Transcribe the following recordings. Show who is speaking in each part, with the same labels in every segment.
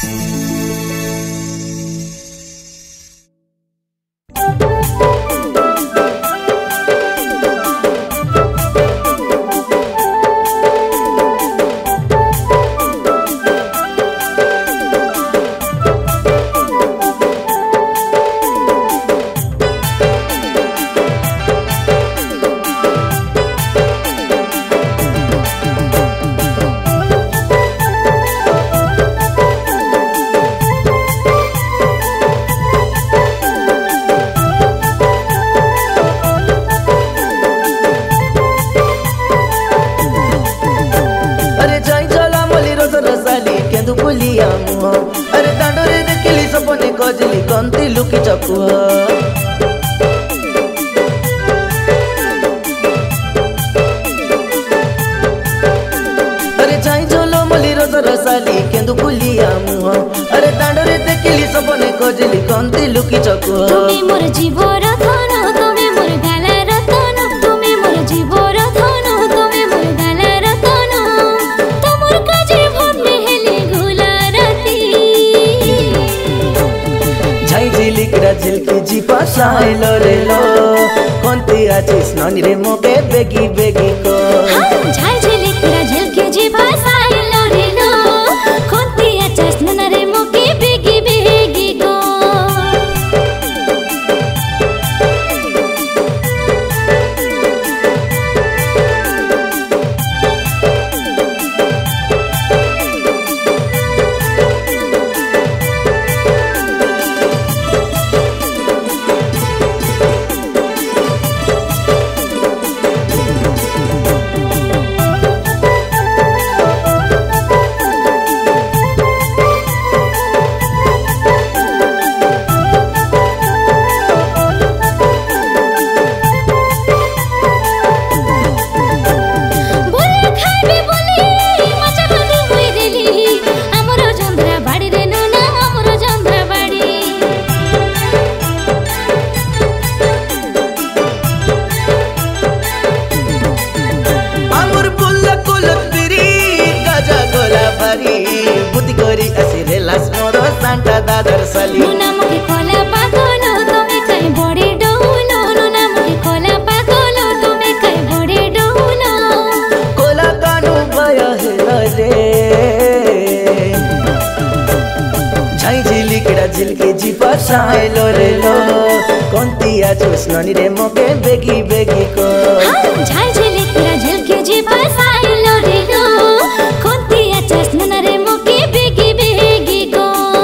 Speaker 1: अरे दांडोरे देखिली सपने कजली कंती लुकी चकुआ अरे चाई झोलो मली रस रसाली केंदु फुलिया मुह अरे दांडोरे देखिली सपने कजली कंती लुकी चकुआ
Speaker 2: तुमी मोर जीवर धन तुमी मोर गाला रतन तुमी मोर जीवर धन तुमी मोर गाला रतन तमोर काजे भोटे हेले गुला राती
Speaker 1: झाई झिलिकरा झिलकी जीपा साइलो रे लो कोंती आचिस ननी रे मोके बेगी बेगी को
Speaker 2: झाई झिलिकरा झिलकी जीपा साइलो रे लो कोंती आचिस ननी रे मोके बेगी बेगी को बुद्धि करी असिरे लास मोरो सांता दादर साली नुना मुखे कोला पागलो तुमे कई बड़े डौलो नुना मुखे कोला पागलो तुमे कई बड़े डौलो
Speaker 1: कोला कानू भया है रे झाई झिलिकड़ा झिलकी जीपा साइलो रे लो कोंती आचुस ननी रे मोके बेगी बेगी को
Speaker 2: झाई झिलिकड़ा झिलकी जीपा साइलो रे लो कोंती आचुस ननी रे मोके बेगी बेगी को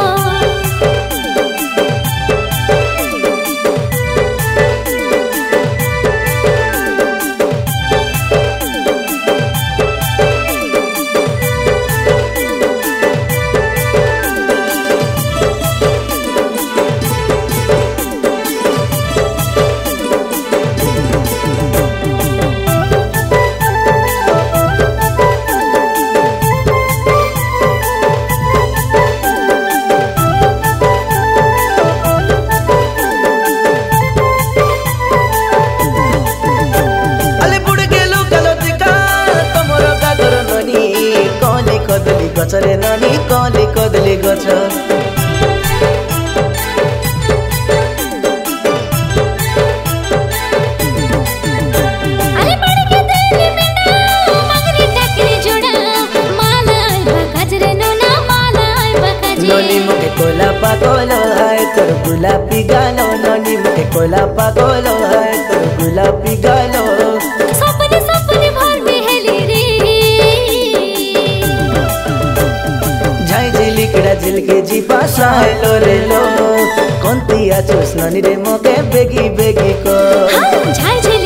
Speaker 1: गचरे नानी कले कदले गच
Speaker 2: अरे बड़ के दिल में ना मगरी टकरी जोड़ा माला आइबा गजरे नोना माला आइबा गजरे
Speaker 1: ननी मुके कोला पागलो है तोर गुलाबी गालो ननी मुके कोला पागलो है तोर गुलाबी गालो
Speaker 2: सपने सपने भर में हेली रे
Speaker 1: झाई झिलिकड़ा झिलकी जीपा साइलो रे लो कोंती आचुस ननी रे मोके बेगी बेगी को
Speaker 2: झाई